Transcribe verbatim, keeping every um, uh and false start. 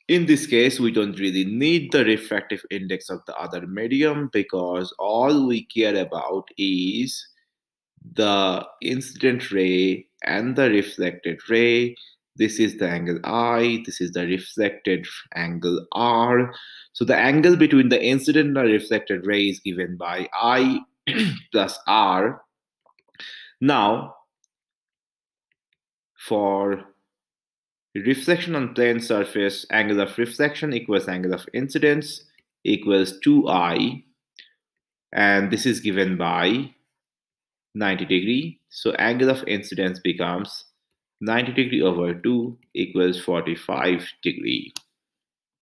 In this case, we don't really need the refractive index of the other medium because all we care about is the incident ray and the reflected ray. This is the angle I, this is the reflected angle R. So the angle between the incident and the reflected ray is given by I plus R. Now, for reflection on plane surface, angle of reflection equals angle of incidence equals two I, and this is given by ninety degree. So angle of incidence becomes ninety degree over two equals forty-five degree.